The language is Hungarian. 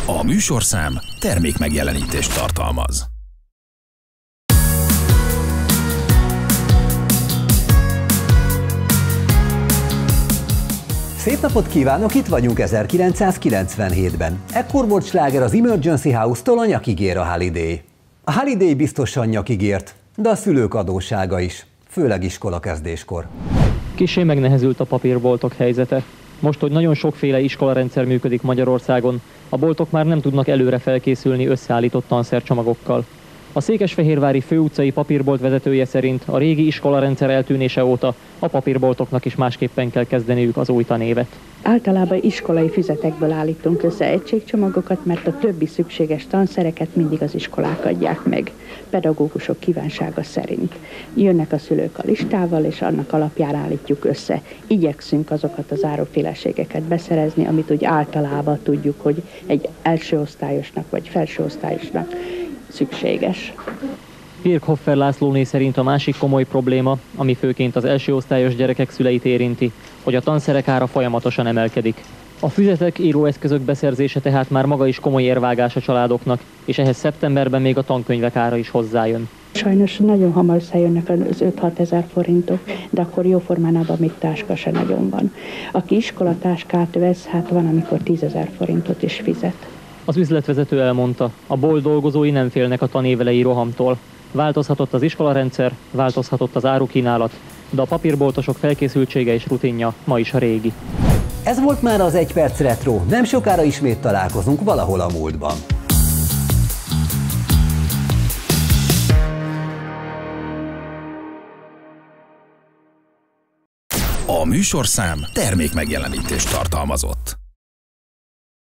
A műsorszám termékmegjelenítést tartalmaz. Szép napot kívánok, itt vagyunk 1997-ben. Ekkor volt sláger az Emergency House-tól a Nyakigér a Holiday. A Holiday biztosan nyakigért, de a szülők adóssága is, főleg iskolakezdéskor. Kissé megnehezült a papírboltok helyzete. Most, hogy nagyon sokféle iskolarendszer működik Magyarországon, a boltok már nem tudnak előre felkészülni összeállított tanszercsomagokkal. A székesfehérvári főutcai papírbolt vezetője szerint a régi iskolarendszer eltűnése óta a papírboltoknak is másképpen kell kezdeniük az új tanévet. Általában iskolai füzetekből állítunk össze egységcsomagokat, mert a többi szükséges tanszereket mindig az iskolák adják meg, pedagógusok kívánsága szerint. Jönnek a szülők a listával, és annak alapján állítjuk össze. Igyekszünk azokat az áruféleségeket beszerezni, amit úgy általában tudjuk, hogy egy elsőosztályosnak vagy felsőosztályosnak szükséges. Pirkhoffer Lászlóné szerint a másik komoly probléma, ami főként az elsőosztályos gyerekek szüleit érinti, hogy a tanszerek ára folyamatosan emelkedik. A füzetek, íróeszközök beszerzése tehát már maga is komoly érvágás a családoknak, és ehhez szeptemberben még a tankönyvek ára is hozzájön. Sajnos nagyon hamar összejönnek az 5-6 ezer forintok, de akkor jó formánában még táska se nagyon van. Aki iskolatáskát vesz, hát van, amikor 10 000 forintot is fizet. Az üzletvezető elmondta, a bolt dolgozói nem félnek a tanévelei rohamtól. Változhatott az iskolarendszer, változhatott az árukínálat, de a papírboltosok felkészültsége és rutinja ma is a régi. Ez volt már az 1 perc retro, nem sokára ismét találkozunk valahol a múltban. A műsorszám termékmegjelenítést tartalmazott.